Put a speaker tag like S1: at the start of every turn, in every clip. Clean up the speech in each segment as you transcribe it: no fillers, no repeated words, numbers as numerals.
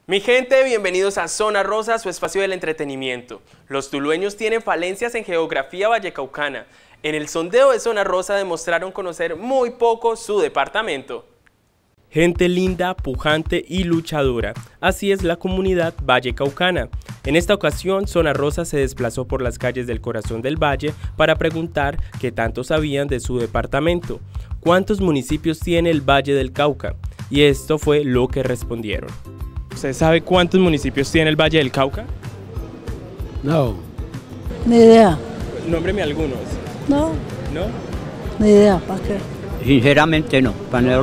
S1: Mi gente, bienvenidos a Zona Rosa, su espacio del entretenimiento. Los tulueños tienen falencias en geografía vallecaucana. En el sondeo de Zona Rosa demostraron conocer muy poco su departamento. Gente linda, pujante y luchadora. Así es la comunidad vallecaucana. En esta ocasión, Zona Rosa se desplazó por las calles del corazón del valle para preguntar qué tanto sabían de su departamento. ¿Cuántos municipios tiene el Valle del Cauca? Y esto fue lo que respondieron. ¿Usted sabe cuántos municipios tiene el Valle del Cauca?
S2: No. Ni idea.
S1: Nómbreme algunos.
S2: No.
S1: ¿No?
S2: Ni idea, ¿para qué?
S3: Sinceramente no, para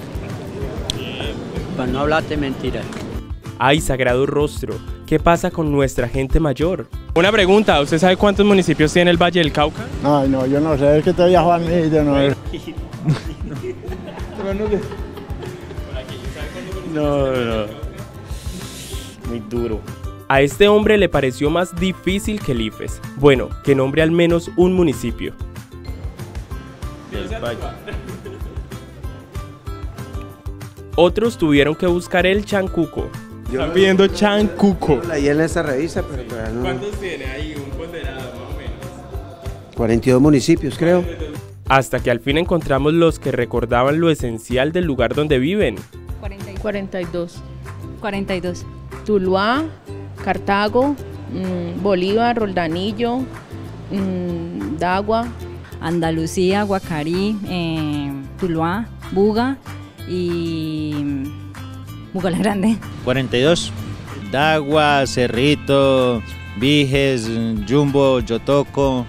S3: no hablarte mentiras.
S1: Ay, sagrado rostro, ¿qué pasa con nuestra gente mayor? Una pregunta, ¿usted sabe cuántos municipios tiene el Valle del Cauca?
S4: Ay, no, yo no sé, es que todavía Juan me dice, no.
S1: No. Muy duro. A este hombre le pareció más difícil que el IFES. Bueno, que nombre al menos un municipio. Otros tuvieron que buscar el chancuco. Están pidiendo chancuco.
S5: Ahí en esa revista, pero todavía no.
S1: ¿Cuántos tiene ahí un ponderado más o menos?
S5: 42 municipios, creo.
S1: Hasta que al fin encontramos los que recordaban lo esencial del lugar donde viven.
S6: 42. Tuluá, Cartago, Bolívar, Roldanillo, Dagua,
S7: Andalucía, Guacarí, Tuluá, Buga y Buga la Grande.
S8: 42. Dagua, Cerrito, Viges, Jumbo, Yotoco,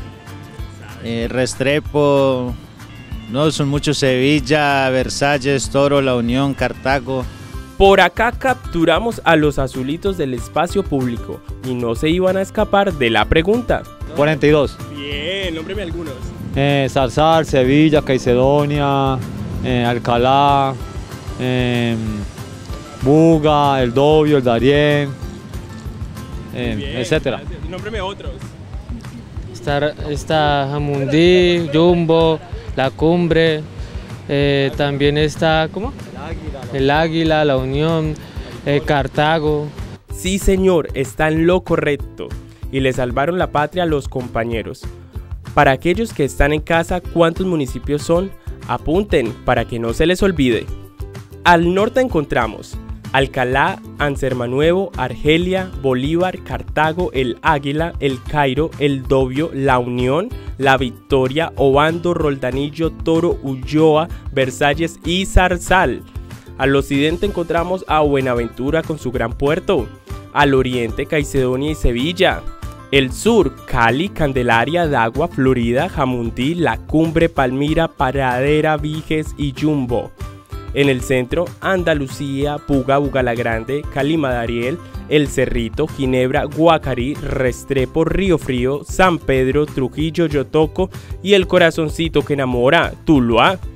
S8: Restrepo, no, son muchos, Sevilla, Versalles, Toro, La Unión, Cartago.
S1: Por acá capturamos a los azulitos del espacio público y no se iban a escapar de la pregunta.
S9: 42.
S1: Bien, nómbreme algunos.
S9: Zarzal, Sevilla, Caicedonia, Alcalá, Buga, El Dobio, El Darién, etcétera.
S1: Nómbreme otros.
S10: Está Jamundí, Jumbo, La Cumbre, también está, ¿cómo? El Águila, La Unión, Cartago.
S1: Sí, señor, está en lo correcto. Y le salvaron la patria a los compañeros. Para aquellos que están en casa, ¿cuántos municipios son? Apunten para que no se les olvide. Al norte encontramos Alcalá, Ansermanuevo, Argelia, Bolívar, Cartago, El Águila, El Cairo, El Dobio, La Unión, La Victoria, Obando, Roldanillo, Toro, Ulloa, Versalles y Zarzal. Al occidente encontramos a Buenaventura con su gran puerto. Al oriente, Caicedonia y Sevilla. El sur, Cali, Candelaria, Dagua, Florida, Jamundí, La Cumbre, Palmira, Paradera, Viges y Jumbo. En el centro, Andalucía, Buga, Buga la Grande, Calima de Ariel, El Cerrito, Ginebra, Guacarí, Restrepo, Río Frío, San Pedro, Trujillo, Yotoco y el corazoncito que enamora, Tuluá.